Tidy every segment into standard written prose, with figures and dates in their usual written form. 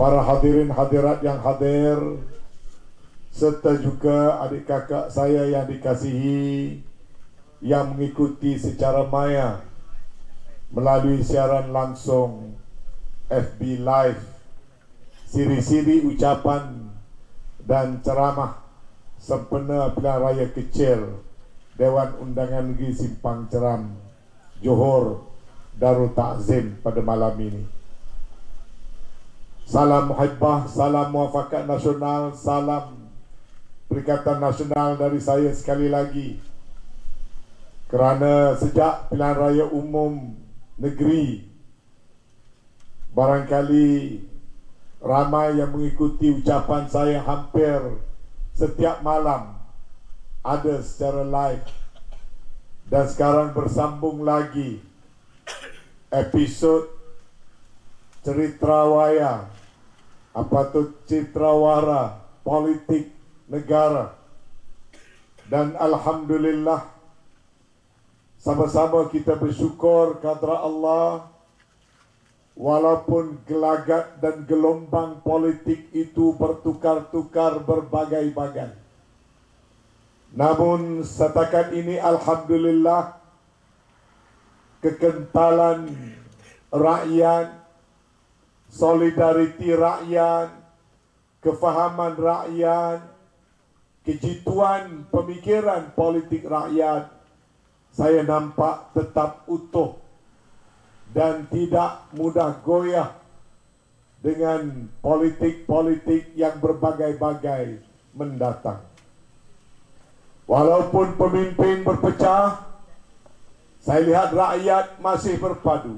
para hadirin hadirat yang hadir, serta juga adik kakak saya yang dikasihi yang mengikuti secara maya melalui siaran langsung FB Live, siri-siri ucapan dan ceramah sempena pilihan raya kecil Dewan Undangan Negeri Simpang Ceram, Johor Darul Ta'zim pada malam ini. Salam muhibbah, salam muafakat nasional, salam Perikatan Nasional dari saya sekali lagi. Kerana sejak pilihan raya umum negeri, barangkali ramai yang mengikuti ucapan saya hampir setiap malam ada secara live. Dan sekarang bersambung lagi episod Ceritrawaya, Citrawara Politik Negara. Dan alhamdulillah, sama-sama kita bersyukur kepada Allah, walaupun gelagat dan gelombang politik itu bertukar-tukar berbagai-bagai, namun setakat ini alhamdulillah kekentalan rakyat, solidariti rakyat, kefahaman rakyat, kejituan pemikiran politik rakyat, saya nampak tetap utuh dan tidak mudah goyah dengan politik-politik yang berbagai-bagai mendatang. Walaupun pemimpin berpecah, saya lihat rakyat masih berpadu.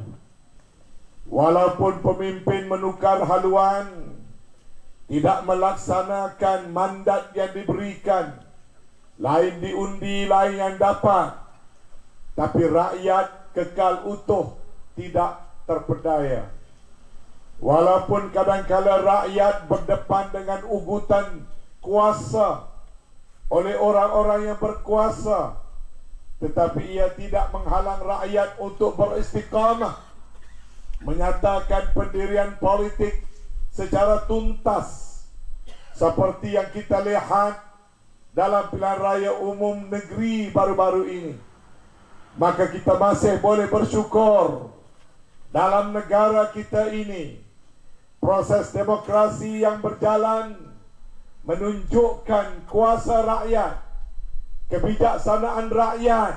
Walaupun pemimpin menukar haluan, tidak melaksanakan mandat yang diberikan, lain diundi, lain yang dapat, tapi rakyat kekal utuh, tidak terpedaya. Walaupun kadang-kala rakyat berdepan dengan ugutan kuasa oleh orang-orang yang berkuasa, tetapi ia tidak menghalang rakyat untuk beristiqamah, menyatakan pendirian politik secara tuntas, seperti yang kita lihat dalam pilihan raya umum negeri baru-baru ini. Maka kita masih boleh bersyukur dalam negara kita ini, proses demokrasi yang berjalan menunjukkan kuasa rakyat, kebijaksanaan rakyat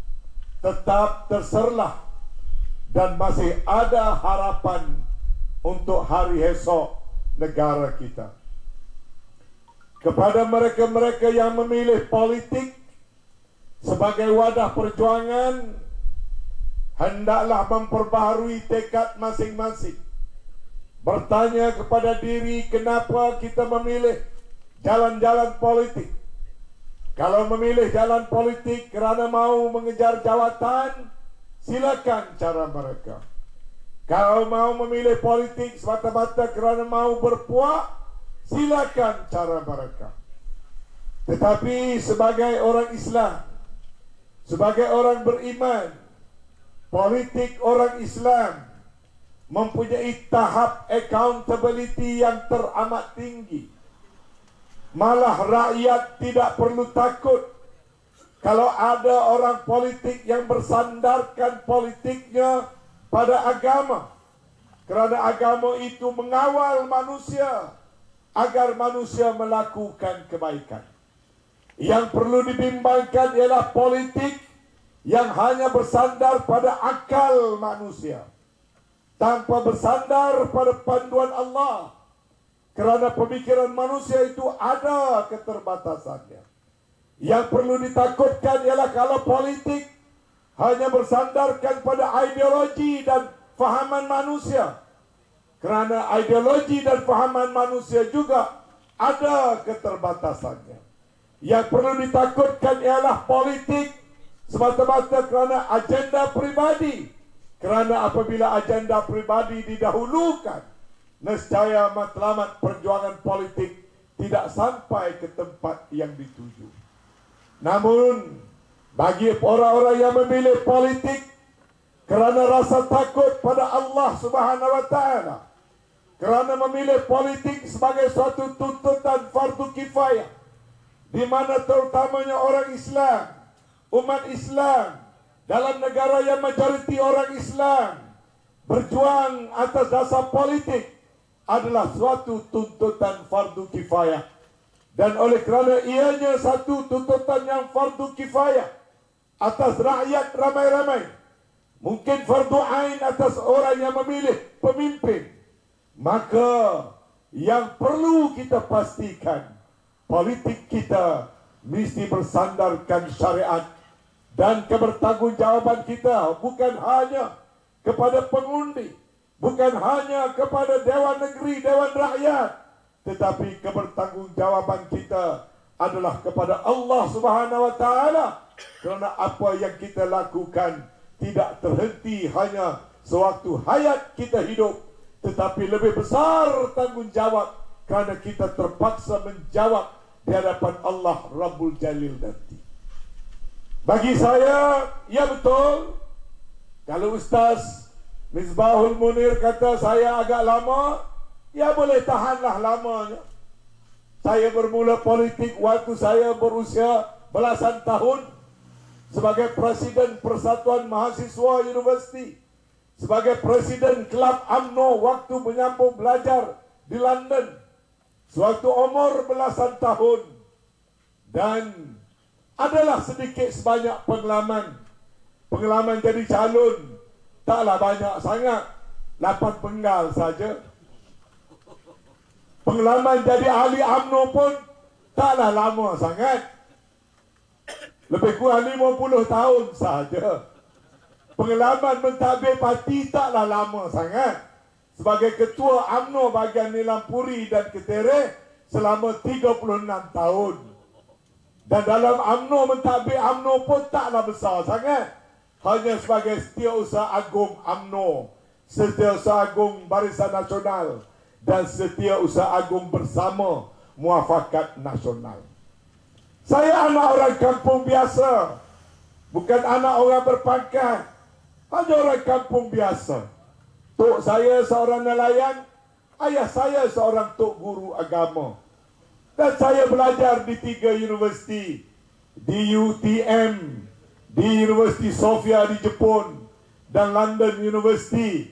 tetap terserlah, dan masih ada harapan untuk hari esok negara kita. Kepada mereka-mereka yang memilih politik sebagai wadah perjuangan, hendaklah memperbaharui tekad masing-masing. Bertanya kepada diri, kenapa kita memilih jalan-jalan politik? Kalau memilih jalan politik kerana mau mengejar jawatan, silakan cara mereka. Kalau mau memilih politik semata-mata kerana mau berpuak, silakan cara mereka. Tetapi sebagai orang Islam, sebagai orang beriman, politik orang Islam mempunyai tahap accountability yang teramat tinggi. Malah rakyat tidak perlu takut kalau ada orang politik yang bersandarkan politiknya pada agama, kerana agama itu mengawal manusia agar manusia melakukan kebaikan. Yang perlu dibimbangkan ialah politik yang hanya bersandar pada akal manusia, tanpa bersandar pada panduan Allah, kerana pemikiran manusia itu ada keterbatasannya. Yang perlu ditakutkan ialah kalau politik hanya bersandarkan pada ideologi dan fahaman manusia, kerana ideologi dan fahaman manusia juga ada keterbatasannya. Yang perlu ditakutkan ialah politik semata-mata kerana agenda pribadi, kerana apabila agenda pribadi didahulukan, nescaya matlamat perjuangan politik tidak sampai ke tempat yang dituju. Namun bagi orang-orang yang memilih politik kerana rasa takut pada Allah Subhanahu wa Ta'ala, kerana memilih politik sebagai suatu tuntutan fardu kifayah, di mana terutamanya orang Islam, umat Islam dalam negara yang majoriti orang Islam berjuang atas dasar politik adalah suatu tuntutan fardu kifayah. Dan oleh kerana ianya satu tuntutan yang fardu kifayah atas rakyat ramai-ramai, mungkin fardu ain atas orang yang memilih pemimpin, maka yang perlu kita pastikan, politik kita mesti bersandarkan syariat, dan kebertanggungjawaban kita bukan hanya kepada pengundi, bukan hanya kepada Dewan Negeri, Dewan Rakyat, tetapi kebertanggungjawaban kita adalah kepada Allah Subhanahu wa Ta'ala, kerana apa yang kita lakukan tidak terhenti hanya sewaktu hayat kita hidup, tetapi lebih besar tanggungjawab kerana kita terpaksa menjawab di hadapan Allah Rabbul Jalil nanti. Bagi saya, ya betul, kalau Ustaz Misbahul Munir kata saya agak lama, ya boleh tahanlah lamanya. Saya bermula politik waktu saya berusia belasan tahun sebagai Presiden Persatuan Mahasiswa Universiti, sebagai Presiden Kelab UMNO waktu menyambung belajar di London sewaktu umur belasan tahun, dan adalah sedikit sebanyak pengalaman. Pengalaman jadi calon taklah banyak sangat, 8 penggal saja. Pengalaman jadi ahli UMNO pun taklah lama sangat, lebih kurang 50 tahun saja. Pengalaman mentadbir parti taklah lama sangat. Sebagai ketua UMNO bahagian Nilampuri dan Ketere selama 36 tahun. Dan dalam UMNO mentadbir UMNO pun taklah besar sangat. Hanya sebagai Setiausaha Agung UMNO, Setiausaha Agung Barisan Nasional, dan Setiausaha Agung bersama Muafakat Nasional. Saya anak orang kampung biasa, bukan anak orang berpangkat, hanya orang kampung biasa. Tok saya seorang nelayan, ayah saya seorang tok guru agama. Dan saya belajar di 3 universiti, di UTM, di Universiti Sofia di Jepun, dan London University.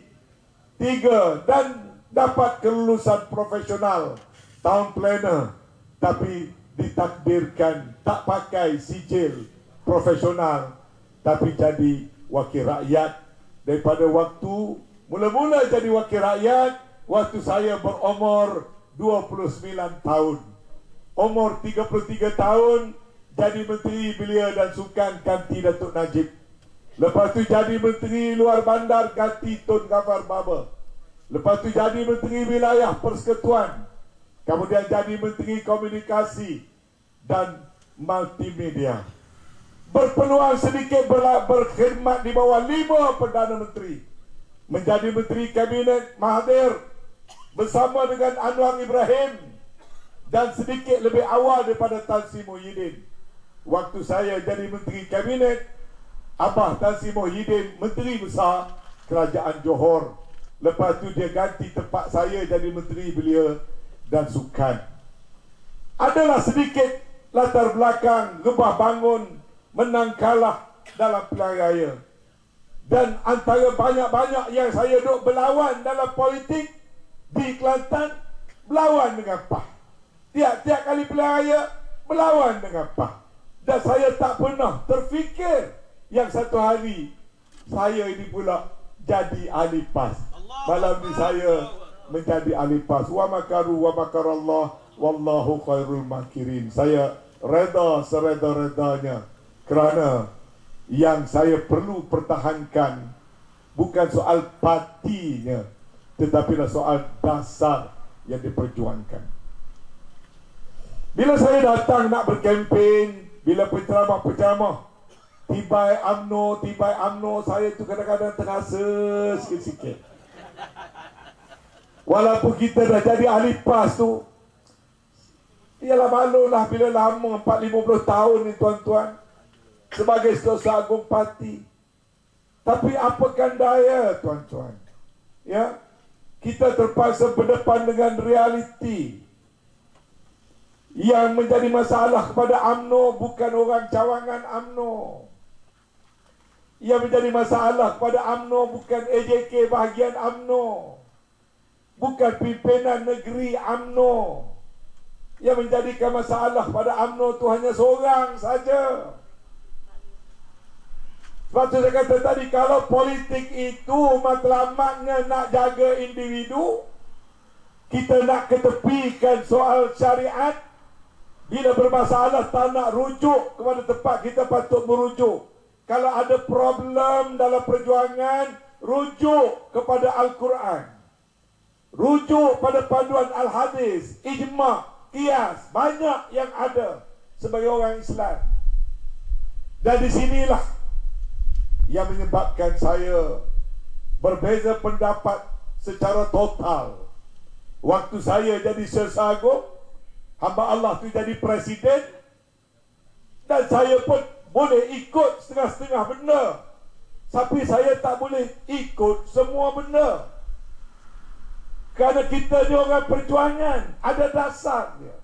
3, dan dapat kelulusan profesional tahun planner, tapi ditakdirkan tak pakai sijil profesional, tapi jadi wakil rakyat. Daripada waktu mula-mula jadi wakil rakyat, waktu saya berumur 29 tahun. Umur 33 tahun jadi Menteri Belia dan Sukan ganti Datuk Najib. Lepas tu jadi Menteri Luar Bandar ganti Tun Gafar Baba. Lepas tu jadi Menteri Wilayah Persekutuan. Kemudian jadi Menteri Komunikasi dan Multimedia. Berpeluang sedikit berkhidmat di bawah 5 Perdana Menteri. Menjadi Menteri Kabinet Mahathir bersama dengan Anwar Ibrahim, dan sedikit lebih awal daripada Tan Sri Muhyiddin. Waktu saya jadi Menteri Kabinet, Abah Tan Sri Muhyiddin Menteri Besar Kerajaan Johor. Lepas tu dia ganti tempat saya jadi Menteri Belia dan Sukan. Adalah sedikit latar belakang rebah bangun, menang kalah dalam pilihan raya. Dan antara banyak-banyak yang saya duk berlawan dalam politik di Kelantan, berlawan dengan PAH. Tiap-tiap kali pilihan raya berlawan dengan PAH. Dan saya tak pernah terfikir yang satu hari saya ini pula jadi ahli PAS. Malam ni saya menjadi ahli PAS. Wa makaru wa makarallah wallahu khairul makirin. Saya reda sereda-redanya, kerana yang saya perlu pertahankan bukan soal partinya, tetapilah soal dasar yang diperjuangkan. Bila saya datang nak berkempen, bila penceramah-penceramah tibai UMNO, saya tu kadang-kadang terasa sikit-sikit. Walaupun kita dah jadi ahli PAS tu, ialah malulah bila lama 40-50 tahun ni tuan-tuan sebagai Setiausaha Agung Parti. Tapi apakan daya tuan-tuan, ya, kita terpaksa berdepan dengan realiti. Yang menjadi masalah kepada UMNO bukan orang cawangan UMNO. Yang menjadi masalah kepada UMNO bukan AJK bahagian UMNO, bukan pimpinan negeri UMNO. Yang menjadikan masalah pada UMNO itu hanya seorang saja. Sebab itu saya kata tadi, kalau politik itu matlamatnya nak jaga individu, kita nak ketepikan soal syariat. Bila bermasalah tak nak rujuk kepada tempat kita patut merujuk. Kalau ada problem dalam perjuangan, rujuk kepada Al-Quran, rujuk pada panduan Al-Hadis, ijma', qiyas, banyak yang ada sebagai orang Islam. Dan di sinilah yang menyebabkan saya berbeza pendapat secara total. Waktu saya jadi Syekh Agung, hamba Allah tu jadi presiden, dan saya pun boleh ikut setengah-setengah benda, tapi saya tak boleh ikut semua benda. Kerana kita ni orang perjuangan, ada dasarnya.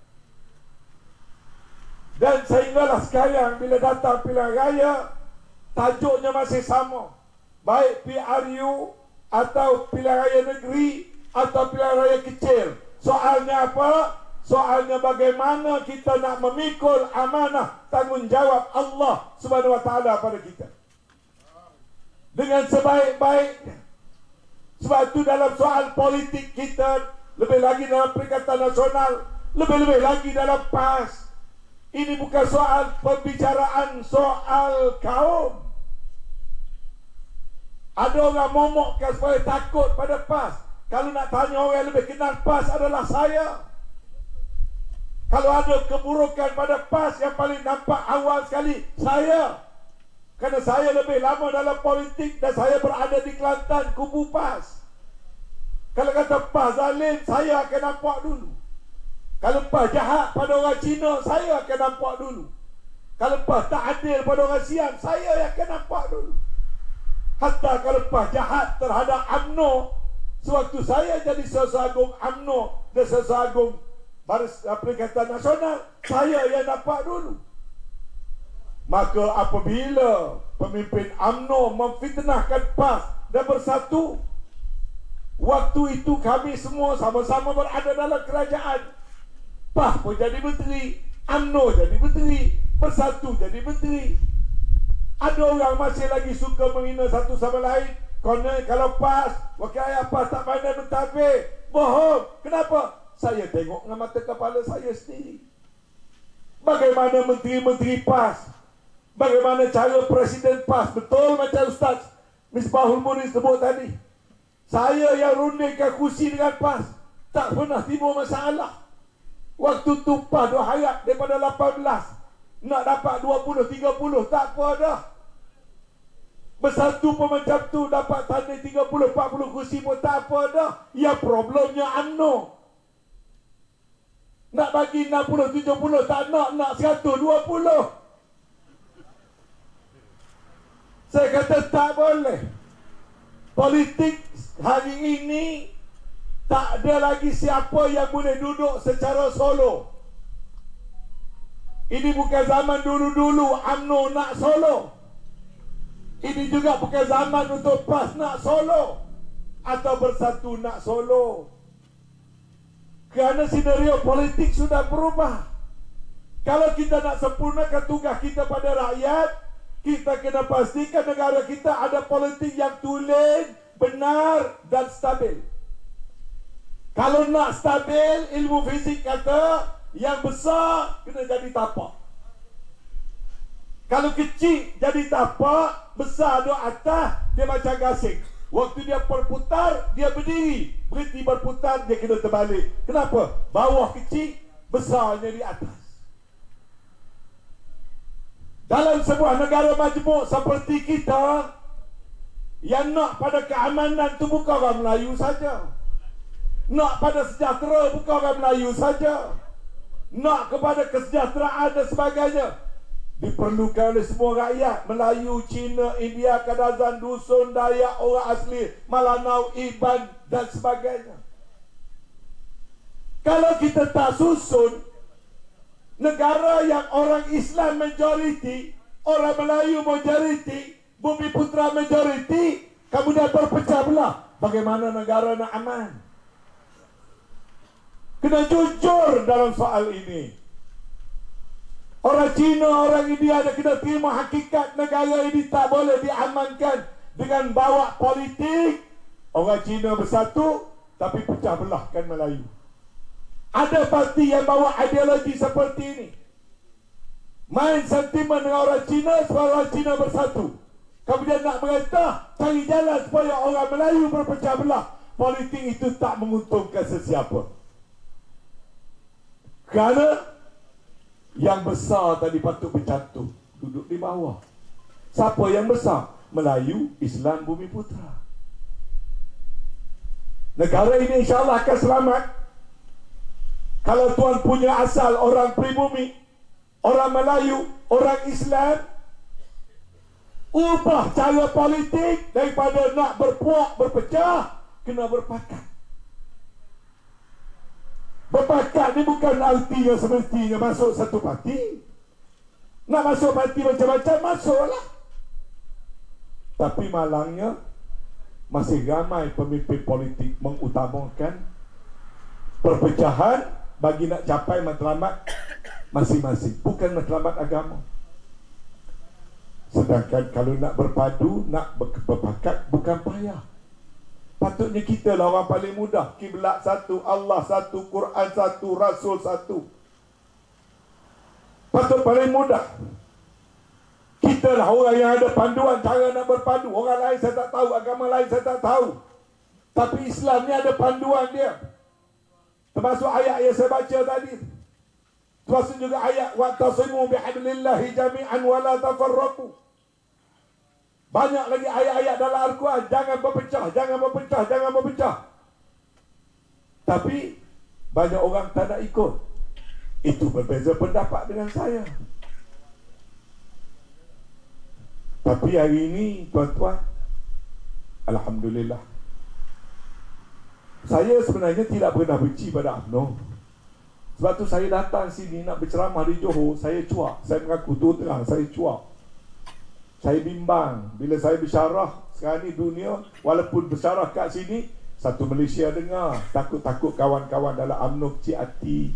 Dan sehinggalah sekarang bila datang pilihan raya, tajuknya masih sama. Baik PRU atau pilihan raya negeri atau pilihan raya kecil. Soalnya apa? Soalnya bagaimana kita nak memikul amanah tanggungjawab Allah Subhanahu Wa Taala pada kita dengan sebaik-baiknya. Sebab itu dalam soal politik kita, lebih lagi dalam Perikatan Nasional, lebih-lebih lagi dalam PAS, ini bukan soal pembicaraan soal kaum. Ada orang momokkan supaya takut pada PAS. Kalau nak tanya orang yang lebih kenal PAS adalah saya. Kalau ada keburukan pada PAS, yang paling nampak awal sekali saya. Kerana saya lebih lama dalam politik dan saya berada di Kelantan, kubu PAS. Kalau kata PAS zalim, saya akan nampak dulu. Kalau PAS jahat pada orang Cina, saya akan nampak dulu. Kalau PAS tak adil pada orang Siam, saya akan nampak dulu. Hatta kalau PAS jahat terhadap UMNO, sewaktu saya jadi Syekh Agung UMNO dan Syekh Agung Perikatan Nasional, saya yang nampak dulu. Maka apabila pemimpin UMNO memfitnahkan PAS dan bersatu, waktu itu kami semua sama-sama berada dalam kerajaan. PAS pun jadi menteri, UMNO jadi menteri, bersatu jadi menteri. Ada orang masih lagi suka menghina satu sama lain. Kalau PAS, wakil ayah PAS tak pandai mentadbir. Bohong. Kenapa? Saya tengok dengan mata kepala saya sendiri. Bagaimana menteri-menteri PAS, bagaimana cara presiden PAS, betul macam Ustaz Misbahul Munir sebut tadi. Saya yang rundingkan kursi dengan PAS, tak pernah timbul masalah. Waktu tu PAS dah harap daripada 18 nak dapat 20-30, tak apa dah. Bersatu pun macam tu, dapat tanda 30-40 kursi pun tak apa dah. Yang problemnya UMNO nak bagi 60-70, tak nak 120. Saya kata tak boleh. Politik hari ini tak ada lagi siapa yang boleh duduk secara solo. Ini bukan zaman dulu-dulu UMNO nak solo. Ini juga bukan zaman untuk PAS nak solo atau bersatu nak solo. Kerana senario politik sudah berubah. Kalau kita nak sempurnakan tugas kita pada rakyat, kita kena pastikan negara kita ada politik yang tulen, benar dan stabil. Kalau nak stabil, ilmu fizik kata yang besar kena jadi tapak. Kalau kecil jadi tapak, besar di atas, dia macam gasing. Waktu dia berputar, dia berdiri. Berhenti berputar, dia kena terbalik. Kenapa? Bawah kecil, besarnya di atas. Dalam sebuah negara majmuk seperti kita, yang nak pada keamanan tu bukan orang Melayu saja. Nak pada sejahtera bukan orang Melayu saja. Nak kepada kesejahteraan dan sebagainya diperlukan oleh semua rakyat, Melayu, Cina, India, Kadazan, Dusun, Dayak, orang asli, Malanau, Iban dan sebagainya. Kalau kita tak susun negara yang orang Islam majoriti, orang Melayu majoriti, Bumiputra majoriti, kemudian berpecah belah, bagaimana negara nak aman? Kena jujur dalam soal ini. Orang Cina, orang India ada kena terima hakikat negara ini tak boleh diamankan dengan bawa politik. Orang Cina bersatu tapi pecah belahkan Melayu. Ada parti yang bawa ideologi seperti ini, main sentimen dengan orang Cina supaya orang Cina bersatu, kemudian nak merintah cari jalan supaya orang Melayu berpecah belah. Politik itu tak menguntungkan sesiapa, kerana yang besar tadi patut berjatuh, duduk di bawah. Siapa yang besar? Melayu, Islam, Bumiputra. Negara ini insyaAllah akan selamat kalau tuan punya asal orang pribumi, orang Melayu, orang Islam, ubah cara politik daripada nak berpuak, berpecah, kena berpakat. Berpakat ni bukan artinya semestinya masuk satu parti. Nak masuk parti macam-macam, masuklah. Tapi malangnya masih ramai pemimpin politik mengutamakan perpecahan bagi nak capai matlamat masing-masing, bukan matlamat agama. Sedangkan kalau nak berpadu, nak berpakat, bukan payah. Patutnya kita lah orang paling mudah. Kiblat satu, Allah satu, Quran satu, Rasul satu. Patut paling mudah. Kita lah orang yang ada panduan cara nak berpadu. Orang lain saya tak tahu, agama lain saya tak tahu. Tapi Islam ni ada panduan dia. Termasuk ayat yang saya baca tadi. Termasuk juga ayat wa'tasimu bihablillahi jami'an wa la tafarraqu. Banyak lagi ayat-ayat dalam Al-Quran. Jangan berpecah, jangan berpecah, jangan berpecah. Tapi banyak orang tak nak ikut. Itu berbeza pendapat dengan saya. Tapi hari ini tuan-tuan, alhamdulillah, saya sebenarnya tidak pernah benci pada UMNO. Sebab tu saya datang sini nak berceramah di Johor, saya cuak. Saya mengaku tu terang, saya cuak. Saya bimbang bila saya bersyarah sekarang ni dunia, walaupun bersyarah kat sini, satu Malaysia dengar, takut-takut kawan-kawan dalam UMNO kecil hati.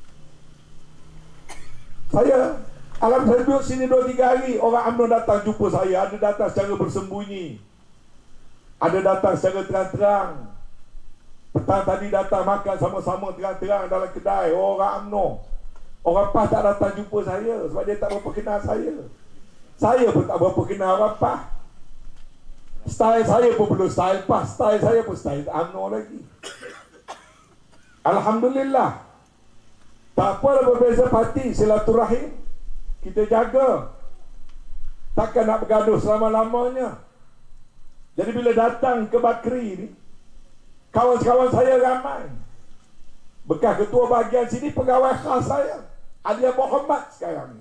Saya duduk sini 2-3 hari, orang UMNO datang jumpa saya. Ada datang secara bersembunyi, ada datang secara terang-terang. Petang tadi datang makan sama-sama terang-terang dalam kedai. Orang UMNO, orang PAS tak datang jumpa saya sebab dia tak berapa kenal saya. Saya pun tak berapa kenal orang PAS. Style saya pun belum style PAS, style saya pun style UMNO lagi. Alhamdulillah. Tak apalah berbeza parti, silaturahim kita jaga. Takkan nak bergaduh selama-lamanya. Jadi bila datang ke Bakri ni, kawan-kawan saya ramai. Bekas ketua bahagian sini, pegawai khas saya, Alia Muhammad sekarang ni.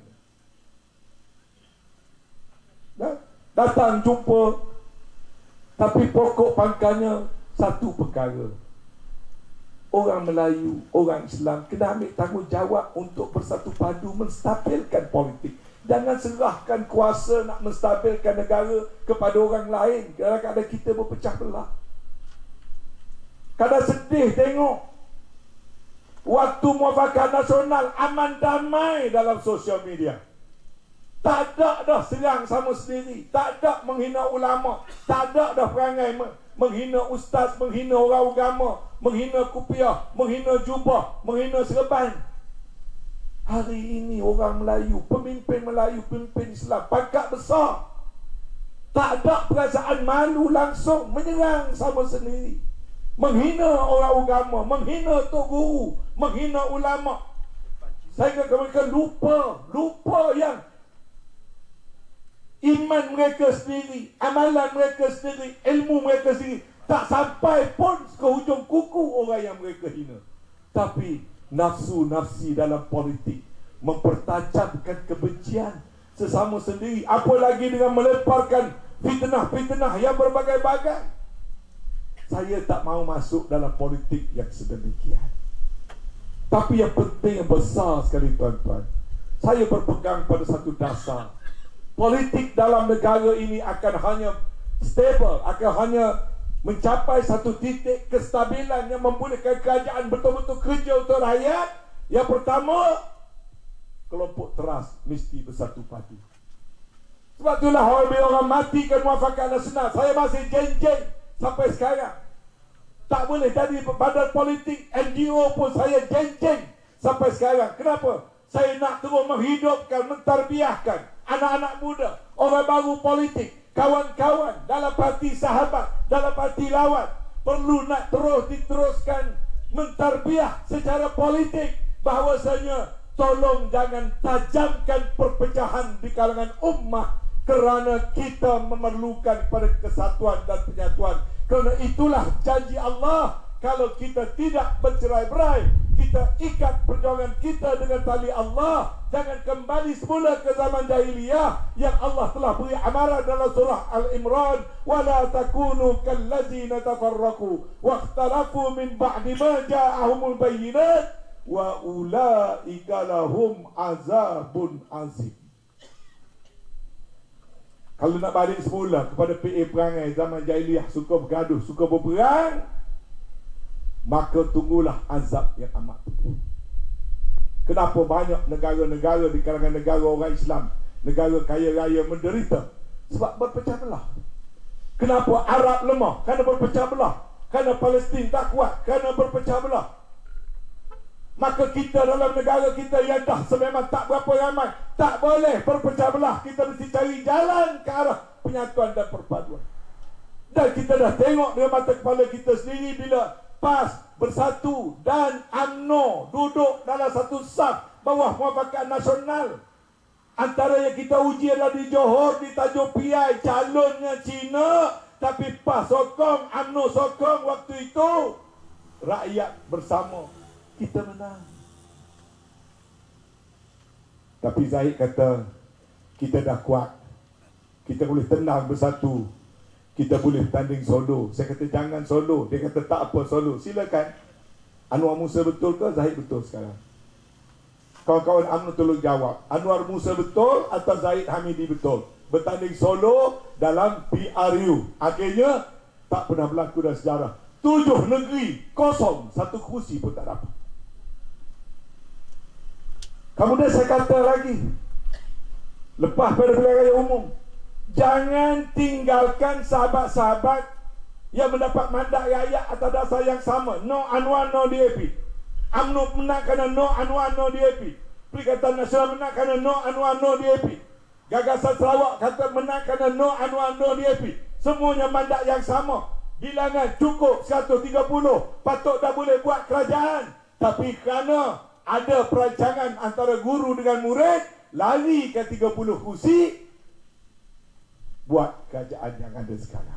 Datang jumpa. Tapi pokok pangkalnya satu perkara. Orang Melayu, orang Islam kena ambil tanggungjawab untuk bersatu padu menstabilkan politik. Jangan serahkan kuasa nak menstabilkan negara kepada orang lain. Kadang-kadang kita berpecah belah. Kadang sedih tengok waktu muafakat nasional aman damai dalam sosial media. Tak ada dah serang sama sendiri. Tak ada menghina ulama. Tak ada dah perangai menghina ustaz, menghina orang agama, menghina kupiah, menghina jubah, menghina serban. Hari ini orang Melayu, pemimpin Melayu, pemimpin Islam, pangkat besar, tak ada perasaan malu, langsung menyerang sama sendiri. Menghina orang agama, menghina tok guru, menghina ulama. Saya kata mereka lupa yang iman mereka sendiri, amalan mereka sendiri, ilmu mereka sendiri tak sampai pun ke hujung kuku orang yang mereka hina. Tapi nafsu-nafsi dalam politik mempertajamkan kebencian, sesama sendiri, apa lagi dengan melemparkan fitnah-fitnah yang berbagai-bagai. Saya tak mau masuk dalam politik yang sedemikian. Tapi yang penting, yang besar sekali tuan-tuan, saya berpegang pada satu dasar. Politik dalam negara ini akan hanya stable, akan hanya mencapai satu titik kestabilan yang membolehkan kerajaan betul-betul kerja untuk rakyat. Yang pertama, kelompok teras mesti bersatu padu. Sebab itulah orang mati kan muafakat nasional. Saya masih jeng-jeng sampai sekarang. Tak boleh jadi badan politik, NGO pun saya jeng-jeng sampai sekarang. Kenapa? Saya nak terus menghidupkan, mentarbiahkan anak-anak muda, orang baru politik, kawan-kawan dalam parti sahabat, dalam parti lawan. Perlu nak terus diteruskan mentarbiah secara politik bahawasanya tolong jangan tajamkan perpecahan di kalangan ummah, kerana kita memerlukan pada kesatuan dan penyatuan. Kerana itulah janji Allah, kalau kita tidak bercerai-berai, kita ikat perjuangan kita dengan tali Allah, jangan kembali semula ke zaman jahiliyah yang Allah telah beri amaran dalam surah Al-Imran, wala takunu kallazina tafarraqu waqtalafu min ba'di ma ja'ahumul bayyinat wa ulaika lahum azabun azim. Kalau nak balik semula kepada PA perangai zaman jahiliyah, suka bergaduh, suka berperang, maka tunggulah azab yang amat pedih. Kenapa banyak negara-negara di kalangan negara orang Islam, negara kaya raya menderita? Sebab berpecah belah. Kenapa Arab lemah? Kerana berpecah belah. Kerana Palestin tak kuat, kerana berpecah belah. Maka kita dalam negara kita yang dah sememang tak berapa ramai, tak boleh berpecah belah. Kita mesti cari jalan ke arah penyatuan dan perpaduan. Dan kita dah tengok dengan mata kepala kita sendiri bila PAS bersatu dan UMNO duduk dalam satu saf bawah muafakat nasional. Antara yang kita uji adalah di Johor, di Tanjung Piai, calonnya Cina, tapi PAS sokong, UMNO sokong. Waktu itu rakyat bersama, kita menang. Tapi Zahid kata, kita dah kuat, kita boleh tenang bersatu, kita boleh tanding solo. Saya kata jangan solo. Dia kata tak apa solo. Silakan. Anwar Musa betul ke Zahid betul sekarang? Kawan-kawan UMNO tolong jawab. Anwar Musa betul atau Zahid Hamidi betul? Bertanding solo dalam PRU. Akhirnya tak pernah berlaku dalam sejarah. 7 negeri kosong, satu kursi pun tak dapat. Kemudian saya kata lagi, lepas pada pilihan raya umum, jangan tinggalkan sahabat-sahabat yang mendapat mandat rakyat atas dasar yang sama. No Anwar, no DAP. UMNO menang kerana no Anwar, no DAP. Perikatan Nasional menang kerana no Anwar, no DAP. Gagasan Sarawak kata menang kerana no Anwar, no DAP. Semuanya mandat yang sama. Bilangan cukup 130, patut dah boleh buat kerajaan. Tapi kerana ada perancangan antara guru dengan murid, lari ke 30 kursi, buat kerajaan yang ada sekarang.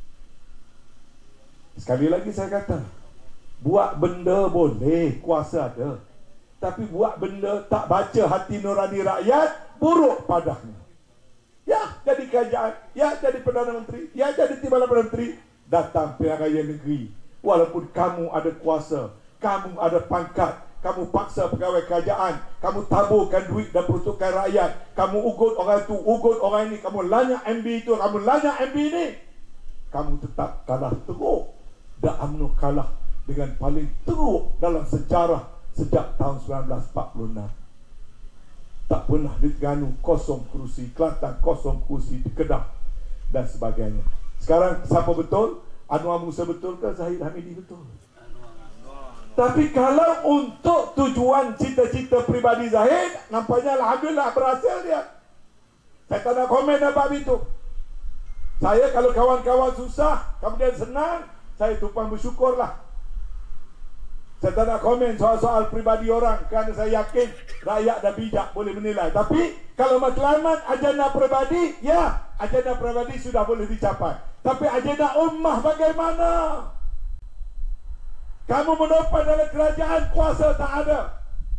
Sekali lagi saya kata, buat benda boleh, kuasa ada. Tapi buat benda tak baca hati nurani rakyat, buruk padanya. Ya jadi kerajaan, ya jadi Perdana Menteri, ya jadi Timbalan Perdana Menteri, datang pilihan raya negeri. Walaupun kamu ada kuasa, kamu ada pangkat, kamu paksa pegawai kerajaan, kamu taburkan duit dan peruntukan rakyat, kamu ugut orang tu, ugut orang ini, kamu lanyak MB itu, kamu lanyak MB ini, kamu tetap kalah teruk. Dan UMNO kalah dengan paling teruk dalam sejarah sejak tahun 1946. Tak pernah di Terengganu kosong kursi, Kelantan kosong kursi, di Kedah dan sebagainya. Sekarang siapa betul? Anwar Musa betul ke Zahid Hamidi betul? Tapi kalau untuk tujuan cita-cita pribadi Zahid, nampaknya alhamdulillah berhasil dia. Saya tak nak komen apa itu. Saya kalau kawan-kawan susah, kemudian senang, saya tumpang bersyukurlah. Saya tak nak komen soal-soal pribadi orang, kerana saya yakin rakyat dah bijak boleh menilai. Tapi kalau matlamat agenda pribadi, ya agenda pribadi sudah boleh dicapai. Tapi agenda ummah bagaimana? Kamu menopang dalam kerajaan, kuasa tak ada.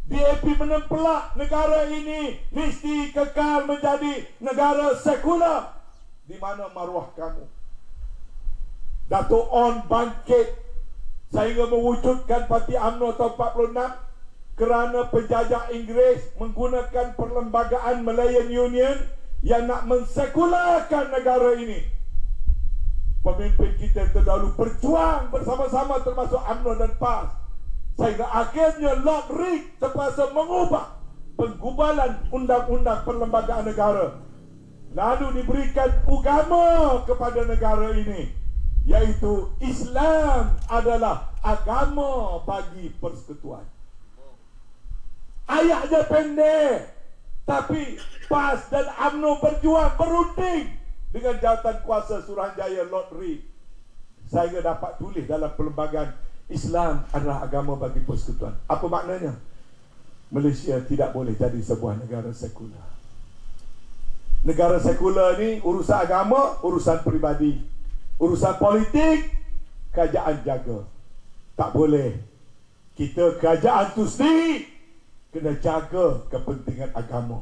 DAP menempelak negara ini mesti kekal menjadi negara sekular. Di mana maruah kamu? Dato' On bangkit sehingga mewujudkan Parti UMNO tahun 46 kerana penjajah Inggeris menggunakan perlembagaan Malayan Union yang nak mensekularkan negara ini. Pemimpin kita terdahulu berjuang bersama-sama termasuk UMNO dan PAS, sehingga akhirnya Lord Reid terpaksa mengubah penggubalan undang-undang perlembagaan negara, lalu diberikan agama kepada negara ini, iaitu Islam adalah agama bagi persekutuan. Ayatnya pendek, tapi PAS dan UMNO berjuang berunding dengan jawatan kuasa Suruhanjaya Lord Reid sehingga dapat tulis dalam perlembagaan Islam adalah agama bagi persekutuan. Apa maknanya? Malaysia tidak boleh jadi sebuah negara sekular. Negara sekular ni urusan agama, urusan peribadi, urusan politik, kerajaan jaga. Tak boleh. Kita kerajaan tu sendiri kena jaga kepentingan agama.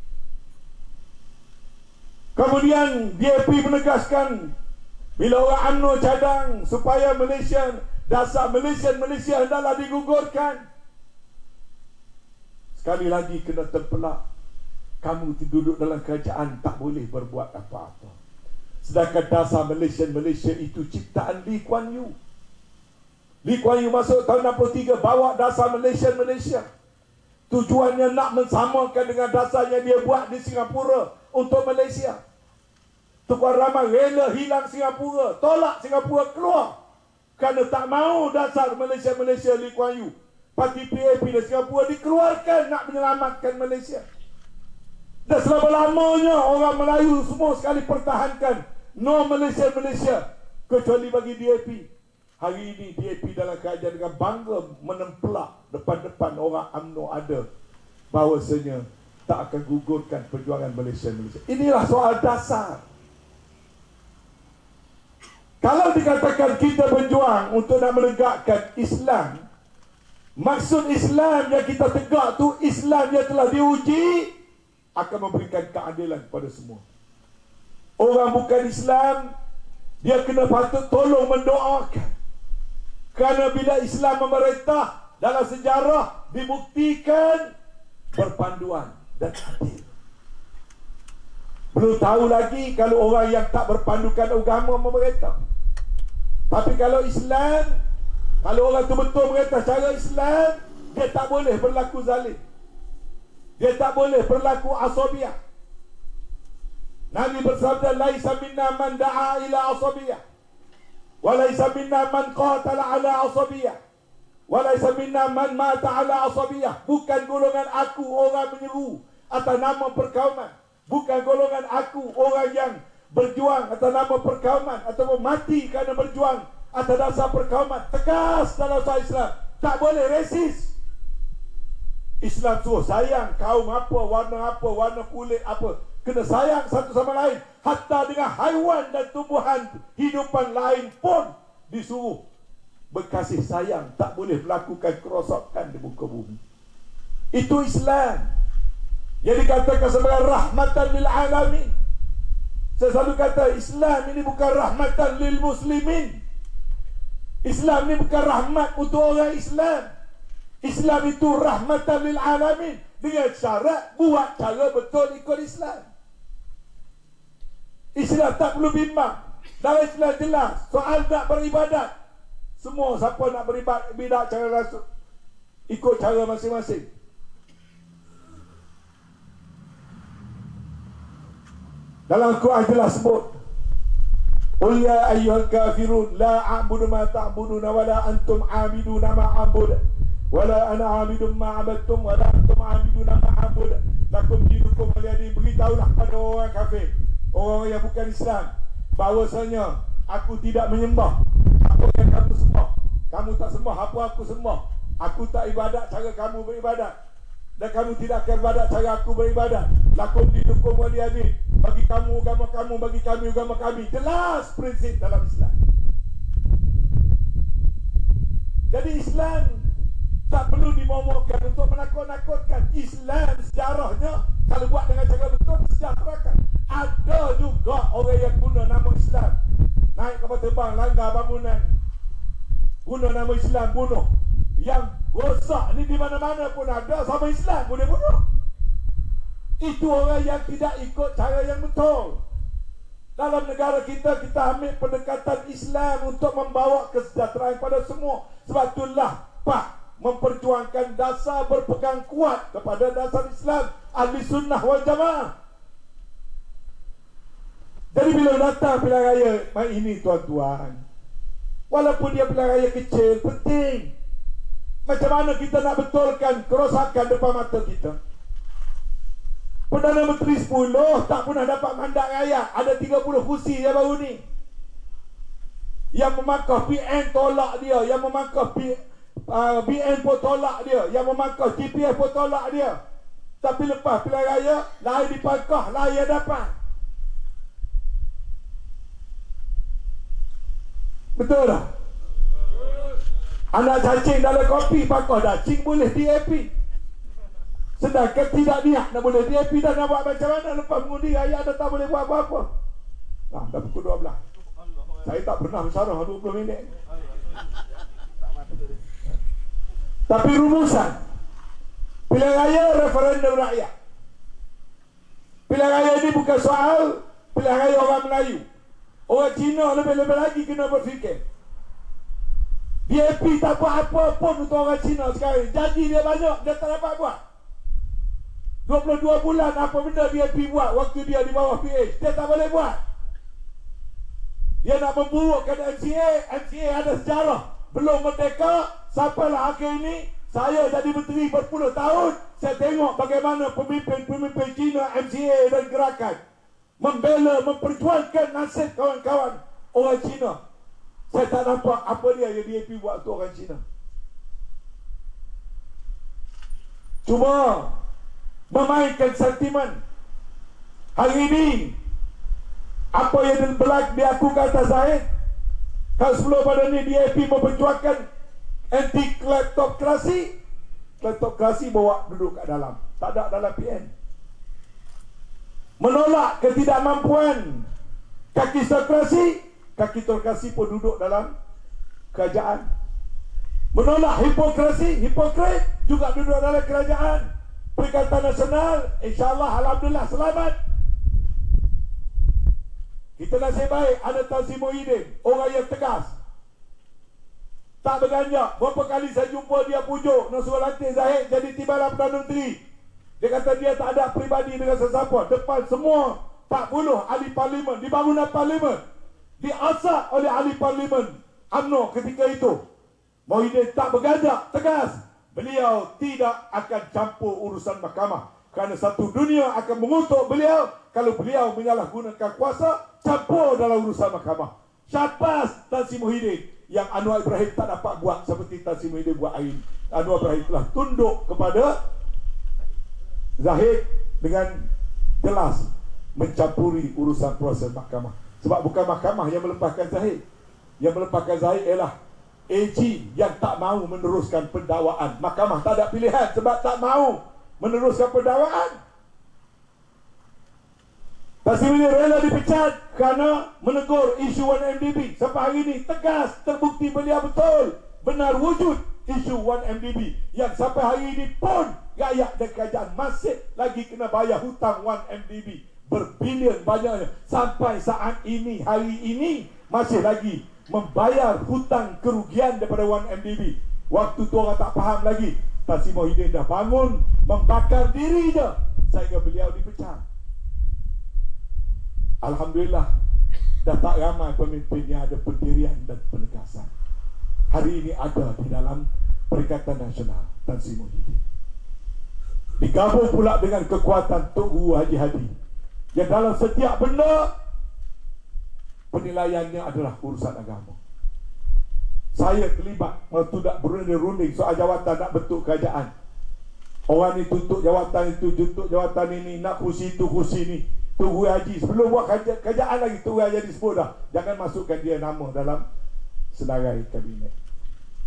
Kemudian DAP menegaskan bila orang UMNO cadang supaya Malaysia, dasar Malaysia hendaklah digugurkan. Sekali lagi kena terpelak, kamu duduk dalam kerajaan tak boleh berbuat apa-apa. Sedangkan dasar Malaysia itu ciptaan Lee Kuan Yew. Lee Kuan Yew masuk tahun 63 bawa dasar Malaysia. Tujuannya nak mensamakan dengan dasar yang dia buat di Singapura untuk Malaysia. Tuan Rahman rela hilang Singapura, tolak Singapura keluar kerana tak mahu dasar Malaysia Lee Kuan Yew. Parti PAP di Singapura dikeluarkan nak menyelamatkan Malaysia. Dan selama-lamanya orang Melayu semua sekali pertahankan no Malaysia, kecuali bagi DAP. Hari ini DAP dalam kerajaan dengan bangga menempelak depan-depan orang UMNO ada bahawasanya tak akan gugurkan perjuangan Malaysia. Inilah soal dasar. Kalau dikatakan kita berjuang untuk nak menegakkan Islam, maksud Islam yang kita tegak tu Islam yang telah diuji akan memberikan keadilan kepada semua. Orang bukan Islam, dia kena patut tolong mendoakan. Kerana bila Islam memerintah dalam sejarah dibuktikan berpanduan dan adil. Belum tahu lagi kalau orang yang tak berpandukan agama memerintah. Tapi kalau Islam, kalau orang tu betul memerintah cara Islam, dia tak boleh berlaku zalim. Dia tak boleh berlaku asabiyah. Nabi bersabda, laisa minna man da'a ila asabiyah, wa laisa minna man qatala ala asabiyah, wa laisa minna man mata ala asabiyah. Bukan golongan aku orang menyeru atas nama perkauman. Bukan golongan aku orang yang berjuang atas nama perkauman ataupun mati kerana berjuang atas dasar perkauman. Tegas dalam syariat Islam, tak boleh resis. Islam suruh sayang kaum apa, warna kulit apa, kena sayang satu sama lain. Hatta dengan haiwan dan tumbuhan hidupan lain pun disuruh berkasih sayang. Tak boleh melakukan kerosakan di muka bumi. Itu Islam yang dikatakan sebagai rahmatan lil alamin. Saya selalu kata Islam ini bukan rahmatan lil muslimin. Islam ini bukan rahmat untuk orang Islam. Islam itu rahmatan lil alamin, dengan syarat buat cara betul ikut Islam. Islam tak perlu bimbang. Dalam Islam jelas soal nak beribadat. Semua siapa nak beribadat cara rasul, ikut cara masing-masing. Dalam Al-Quran jelas sebut, qul ya ayyuhal kafirun la a'budu ma ta'buduna wa la antum 'abiduna ma a'budu wala ana 'abidun ma 'abadtum wala antum 'abiduna ma a'bud. Lakum dinukum waliyadin. Beritahulah pada orang kafir, orang yang bukan Islam, bahawasanya aku tidak menyembah apa yang kamu sembah. Kamu tak sembah apa aku sembah. Aku tak ibadat cara kamu beribadat, dan kamu tidak akan ibadat cara aku beribadat. Lakum dinukum waliyadin. Bagi kamu agama kamu, bagi kami agama kami. Jelas prinsip dalam Islam. Jadi Islam Tak perlu dimomokkan untuk menakut-nakutkan. Islam sejarahnya kalau buat dengan cara betul mensejahterakan. Ada juga orang yang guna nama Islam, naik kapal terbang, langgar bangunan, guna nama Islam bunuh. Yang rosak ni di mana-mana pun ada, sama Islam pun dia bunuh. Itu orang yang tidak ikut cara yang betul. Dalam negara kita, kita ambil pendekatan Islam untuk membawa kesejahteraan pada semua. Sebab itulah Pak memperjuangkan dasar berpegang kuat kepada dasar Islam ahli sunnah wal jamaah. Jadi bila datang pilihan raya ini tuan-tuan, walaupun dia pilihan raya kecil, penting. Macam mana kita nak betulkan kerosakan depan mata kita? Perdana Menteri 10 tak pernah dapat mandat rakyat. Ada 30 kursi yang baru ni. Yang memakah PN tolak dia, yang memakah BN pun tolak dia, yang memakah GPS pun tolak dia. Tapi lepas pilihan raya, lain dipakah, lain dapat. Betul tak? Anak cacing dalam kopi pakah cacing boleh DAP. Sedangkan tidak niat nak boleh DAP dan nak buat macam mana lepas mengundi raya dah tak boleh buat apa-apa. Dah pukul 12. Saya tak pernah bersarah 20 minit. Tapi rumusan pilihan raya referendum rakyat. Pilihan raya ini bukan soal pilihan raya orang Melayu. Orang Cina lebih-lebih lagi kena berfikir. DAP tak buat apa pun untuk orang Cina sekarang. Janji dia banyak, dia tak dapat buat. 22 bulan apa benda DAP buat waktu dia di bawah PH, dia tak boleh buat. Dia nak memburukkan MCA. MCA ada sejarah. Belum merdeka, sampailah akhir ini, saya jadi menteri berpuluh tahun, saya tengok bagaimana pemimpin-pemimpin Cina, MCA dan gerakan membela, memperjuangkan nasib kawan-kawan orang Cina. Saya tak nampak apa dia yang DAP buat untuk orang Cina. Cuma memainkan sentimen. Hari ini apa yang berlaku diaku kata Zahid, kalau sebelum pada ni DAP memperjuangkan anti kleptokrasi. Kleptokrasi bawa duduk kat dalam, tak ada dalam PN. Menolak ketidakmampuan kakistokrasi. Kakistokrasi pun duduk dalam kerajaan. Menolak hipokrasi. Hipokrit juga duduk dalam kerajaan. Perikatan Nasional, insyaAllah, alhamdulillah, selamat. Kita nasib baik ada Tan Sri Muhyiddin, orang yang tegas, tak berganjak. Berapa kali saya jumpa dia pujuk nak suruh lantik Zahid jadi Timbalan Perdana Menteri. Dia kata dia tak ada peribadi dengan sesiapa. Depan semua 40 ahli parlimen, di bangunan parlimen, diasak oleh ahli parlimen UMNO ketika itu. Muhyiddin tak berganjak, tegas. Beliau tidak akan campur urusan mahkamah, kerana satu dunia akan mengutuk beliau kalau beliau menyalahgunakan kuasa campur dalam urusan mahkamah. Syabas Tan Sri Muhyiddin, yang Anwar Ibrahim tak dapat buat seperti Tan Sri Muhyiddin buat hari ini. Anwar Ibrahim telah tunduk kepada Zahid dengan jelas mencampuri urusan proses mahkamah. Sebab bukan mahkamah yang melepaskan Zahid. Yang melepaskan Zahid ialah AG yang tak mahu meneruskan pendakwaan. Mahkamah tak ada pilihan sebab tak mahu meneruskan pendakwaan. Tan Sri Muhyiddin rela dipecat kerana menegur isu 1MDB. Sampai hari ini tegas, terbukti beliau betul benar wujud isu 1MDB, yang sampai hari ini pun rakyat dan kerajaan masih lagi kena bayar hutang 1MDB berbilion banyaknya. Sampai saat ini, hari ini masih lagi membayar hutang kerugian daripada 1MDB. Waktu tu orang tak faham lagi. Tan Sri Muhyiddin dah bangun membakar diri je sehingga beliau dipecat. Alhamdulillah, dah tak ramai pemimpin yang ada pendirian dan penegasan. Hari ini ada di dalam Perikatan Nasional Tan Sri Muhyiddin. Digabung pula dengan kekuatan Tok Guru Haji Hadi, yang dalam setiap benda penilaiannya adalah urusan agama. Saya terlibat waktu nak berunding soal jawatan nak bentuk kerajaan. Orang ni tutup jawatan itu, tutup jawatan ini, nak kursi itu, kursi ini. Tok Guru Haji sebelum buat kerajaan lagi, Tok Guru Haji disebut dah, jangan masukkan dia nama dalam senarai kabinet.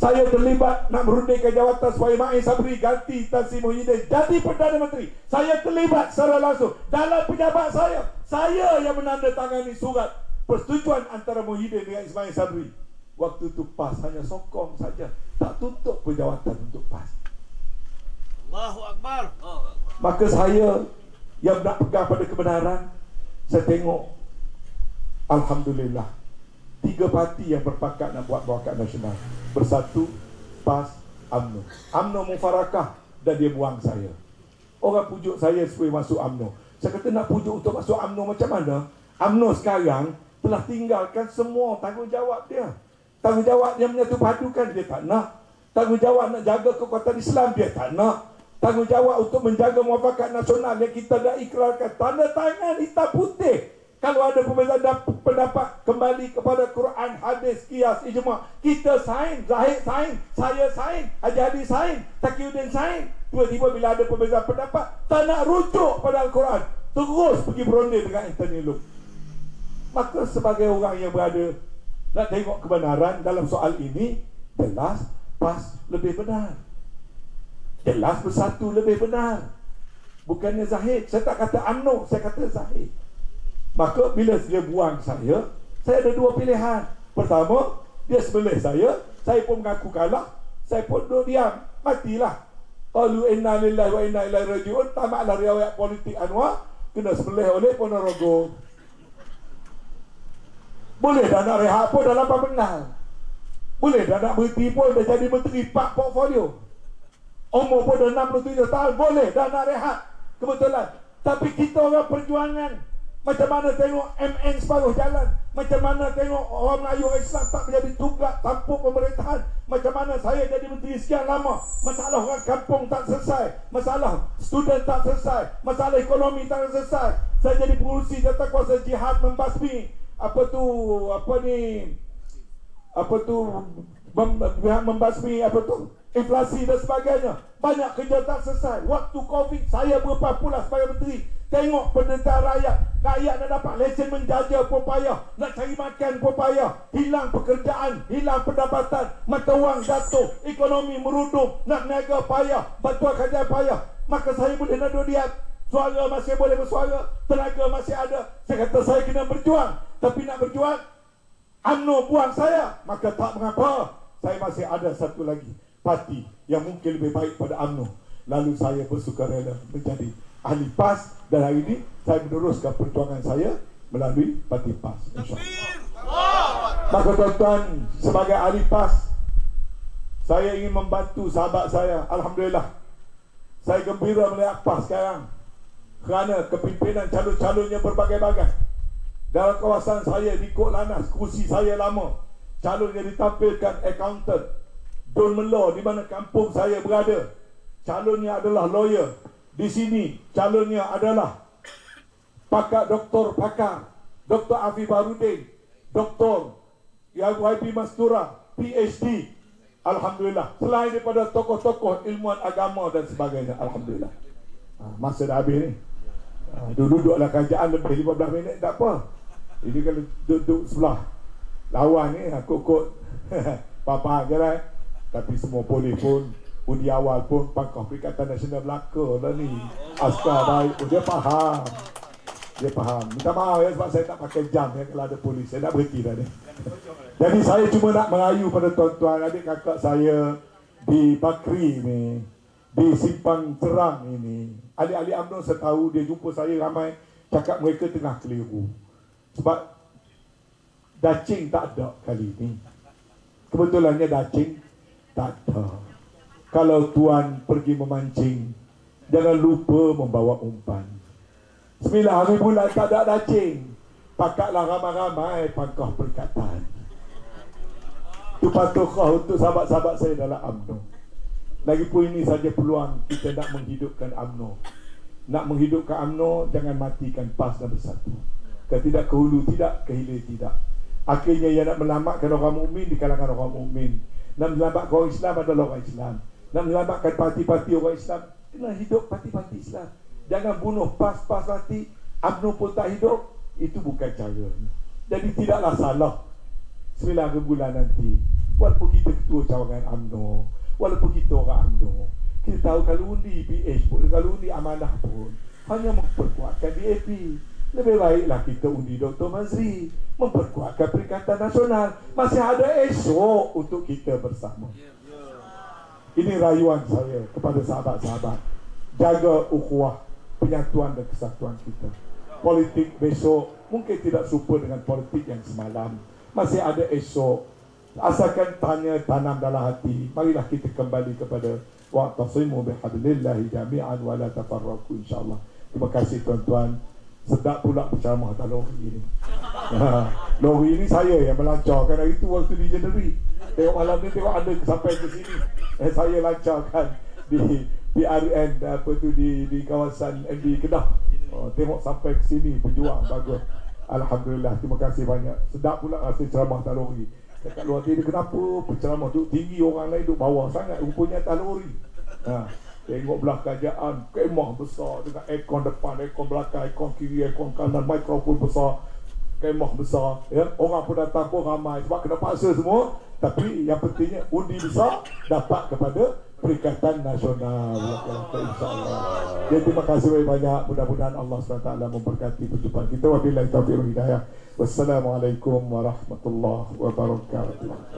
Saya terlibat nak merundingkan jawatan supaya Ma'in Sabri ganti Tan Sri Muhyiddin jadi Perdana Menteri. Saya terlibat secara langsung. Dalam pejabat saya yang menandatangani surat persetujuan antara Muhyiddin dengan Ismail Sabri. Waktu itu PAS hanya sokong saja, tak tutup penjawatan untuk PAS. Allahu Akbar. Maka saya yang nak pegang pada kebenaran, saya tengok alhamdulillah 3 parti yang berpakat nak buat gerakan nasional bersatu, PAS, UMNO. UMNO mufarakah dan dia buang saya. Orang pujuk saya supaya masuk UMNO. Saya kata nak pujuk untuk masuk UMNO macam mana? UMNO sekarang telah tinggalkan semua tanggungjawab dia. Tanggungjawab dia menyatu padukan dia tak nak. Tanggungjawab nak jaga kekuatan Islam dia tak nak. Tanggungjawab untuk menjaga muafakat nasional yang kita dah ikrarkan. Tanda tangan hitam putih. Kalau ada perbezaan pendapat kembali kepada Quran, hadis, qiyas, ijma'. Kita sain, Zahid sain, saya sain, Haji Hadi sain, Taqiyuddin sain. Tiba-tiba bila ada perbezaan pendapat, tak nak rujuk pada Al-Quran, terus pergi berunding dengan Anthony Loke. Maka sebagai orang yang berada nak tengok kebenaran dalam soal ini, jelas PAS lebih benar, jelas bersatu lebih benar. Bukannya Zahid. Saya tak kata UMNO, saya kata Zahid. Maka bila dia buang saya ada 2 pilihan. Pertama, dia sembelih saya pun mengaku kalah, saya pun duduk diam, matilah. Qalu inna lillahi wa inna ilaihi raji'un. Tamatlah riwayat politik Anwar, kena sembelih oleh Ponorogo. Boleh dah nak rehat pun dalam pembenal. Boleh dah nak berhenti pun dah jadi menteri 4 portfolio. Umur pun dah 67 tahun. Boleh dah nak rehat. Kebetulan. Tapi kita orang perjuangan. Macam mana tengok MN separuh jalan. Macam mana tengok orang Melayu Islam tak menjadi tunggak tampuk pemerintahan. Macam mana saya jadi menteri sekian lama. Masalah orang kampung tak selesai. Masalah student tak selesai. Masalah ekonomi tak selesai. Saya jadi pengurusi jawatankuasa jihad membasmi membasmi inflasi dan sebagainya. Banyak kerja tak selesai. Waktu Covid saya berapa pula sebagai menteri, tengok penderitaan rakyat nak dapat lesen menjaja pun payah, nak cari makan pun payah, hilang pekerjaan, hilang pendapatan, mata wang jatuh, ekonomi merudum, nak niaga payah, bantuan kerja payah. Maka saya boleh nak duduk diam. Suara masih boleh bersuara, tenaga masih ada. Saya kata saya kena berjuang. Tapi nak berjuang, UMNO buang saya, maka tak mengapa. Saya masih ada satu lagi parti yang mungkin lebih baik pada UMNO. Lalu saya bersukarela menjadi ahli PAS. Dan hari ini saya meneruskan perjuangan saya melalui parti PAS, InsyaAllah. Maka tuan-tuan, sebagai ahli PAS, saya ingin membantu sahabat saya. Alhamdulillah, saya gembira melihat PAS sekarang, kerana kepimpinan calon-calonnya berbagai-bagai. Dalam kawasan saya di Kok Lanas, kursi saya lama, calon yang ditampilkan accountant Don Melo, di mana kampung saya berada, calonnya adalah lawyer. Di sini calonnya adalah pakar, Dr. Afi Barudin, Dr. YB Mastura, PhD. Alhamdulillah. Selain daripada tokoh-tokoh ilmuwan agama dan sebagainya. Alhamdulillah. Masa dah habis ni. Duduklah kerajaan lebih 15 minit, tak apa. Ini kalau duduk sebelah lawan ni, kot-kot papa je lah. Tapi semua polis pun, undi awal pun, Pangkah Perikatan Nasional belaka lah ni. Askar baik, dia faham. Dia faham. Minta maaf ya sebab saya tak pakai jam ya kalau ada polis. Saya nak berhenti dah ni. Jadi saya cuma nak merayu pada tuan-tuan, adik kakak saya di Bakri ni, di Simpang Terang ini. Adik-adik UMNO saya tahu, dia jumpa saya ramai, cakap mereka tengah keliru. Sebab dacing tak ada kali ni. Kebetulannya dacing tak ada. Kalau tuan pergi memancing, jangan lupa membawa umpan. 9 hari bulan tak ada dacing, pakatlah ramai-ramai Pangkah Perikatan. Itu patuhkah untuk sahabat-sahabat saya dalam UMNO. Lagipun ini saja peluang kita nak menghidupkan UMNO. Nak menghidupkan UMNO, jangan matikan PAS dan bersatu. Kalau tidak ke hulu tidak, ke hilir tidak. Akhirnya yang nak melamatkan orang mukmin di kalangan orang mukmin. Nak menyelamatkan orang Islam adalah orang Islam. Nak menyelamatkan parti-parti orang Islam, kena hidup parti-parti Islam. Jangan bunuh PAS mati, UMNO pun tak hidup. Itu bukan caranya. Jadi tidaklah salah 9 bulan nanti Walaupun kita ketua cawangan UMNO, walaupun kita orang UMNO, kita tahu kalau undi PH pun, kalau undi amanah pun, hanya memperkuatkan DAP. Lebih baiklah kita undi Dr. Mazri, memperkuatkan Perikatan Nasional. Masih ada esok untuk kita bersama. Ini rayuan saya kepada sahabat-sahabat. Jaga ukhuwah, penyatuan dan kesatuan kita. Politik besok mungkin tidak serupa dengan politik yang semalam. Masih ada esok. Asalkan tanya tanam dalam hati. Marilah kita kembali kepada wa'tasimu bihablillahi jami'an wa la tafarraqu, insya-Allah. Terima kasih tuan-tuan. Sedap pula berceramah atas lori ini. Lori ini saya yang melancarkan hari itu waktu di Januari. Tengok malam ni, tengok anda sampai ke sini. Saya lancarkan di PRN apa tu di kawasan MD Kedah. Tengok sampai ke sini, berjuang bagus. Alhamdulillah, terima kasih banyak. Sedap pula rasa ceramah atas lori. Dekat luar ni kenapa berceramah duduk tinggi, orang lain duduk bawah sangat, rupanya atas lori. Tengok belah kerajaan, kemah besar dengan aircon depan, aircon belakang, aircon kiri, aircon kanan, mikrofon besar, kemah besar, ya. Orang pun datang pun ramai sebab kena paksa semua. Tapi yang pentingnya undi besar dapat kepada Perikatan Nasional, insya-Allah. Jadi terima kasih banyak. Mudah-mudahan Allah SWT memberkati perjumpaan kita. Wabillahi taufiq wal hidayah. Wassalamualaikum warahmatullahi wabarakatuh.